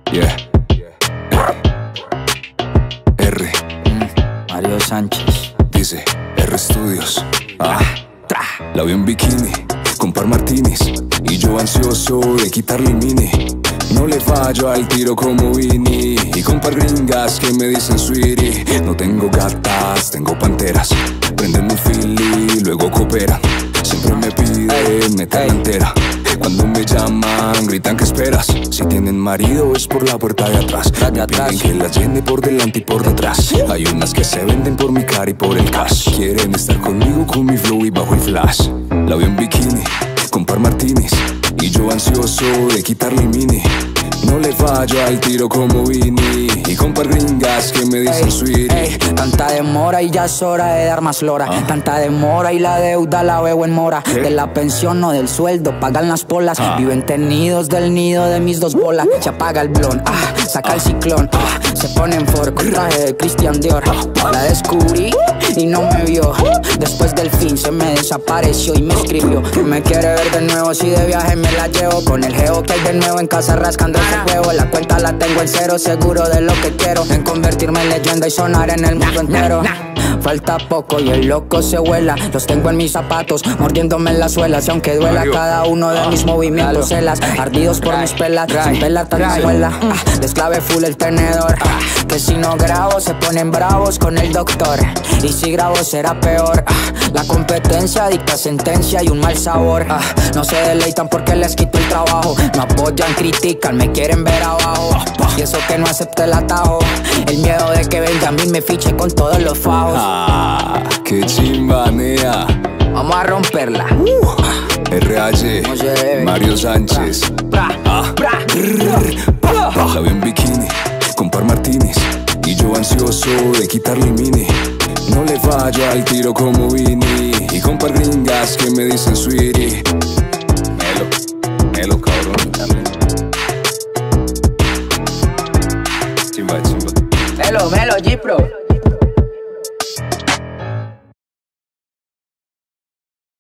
Yeah. R. Mario Sánchez. Dice R Studios. La veo en bikini con par martinis y yo ansioso de quitarle el mini. No le fallo al tiro como Vini y con par gringas que me dicen sweetie. No tengo gatas, tengo panteras. Prenden un fili, luego cooperan. Siempre me piden meterla entera. Cuando me llaman, gritan que esperas. Si tienen marido es por la puerta de atrás. Me piden que las llene por delante y por detrás. Hay unas que se venden por mi cara y por el cash. Quieren estar conmigo con mi flow y bajo el flash. La veo en bikini, con par martinis y yo ansioso de quitarle el mini. No le fallo al tiro como Vini y con par gringas que me dicen sweetie. Tanta demora y ya es hora de dar más lora. Tanta demora y la deuda la veo en mora. De la pensión o del sueldo pagan las polas. Viven tenidos del nido de mis dos bolas. Se apaga el blon, saca el ciclón, se pone en Ford con traje de Christian Dior. La descubrí y no me vio. Después del fin se me desapareció y me escribió que me quiere ver de nuevo. Si de viaje me la llevo con el geo que hay de nuevo en casa rascando ese juego. La cuenta la tengo en cero, seguro de lo que quiero, en convertirme en leyenda y sonar en el mundo entero. Falta poco y el loco se vuela. Los tengo en mis zapatos, mordiéndome las suelas. Y aunque duela cada uno de mis movimientos, celas ardidos por mis pelas, sin pelar tanta muela. Desclave full el tenedor, que si no grabo se ponen bravos con el doctor. Y si grabo será peor. La competencia dicta sentencia y un mal sabor. No se deleitan porque les quito el trabajo. No apoyan, critican, me quieren ver abajo. Y eso que no acepté el atajo. El miedo de que Benjamín me fiche con todos los fajos. ¡Qué chimbanea! Vamos a romperla. RH, Mario Sánchez. La veo en bikini, con par martinis y yo ansioso de quitarle el mini. No le fallo al tiro como Vini y con par gringas que me dicen sweetie. Melo, cabrón, también. Chimba. Melo, G-Pro.